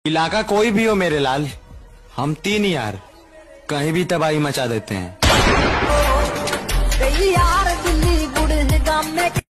इलाका कोई भी हो मेरे लाल, हम तीन यार कहीं भी तबाही मचा देते हैं। यार दिल्ली गुड़ गाम में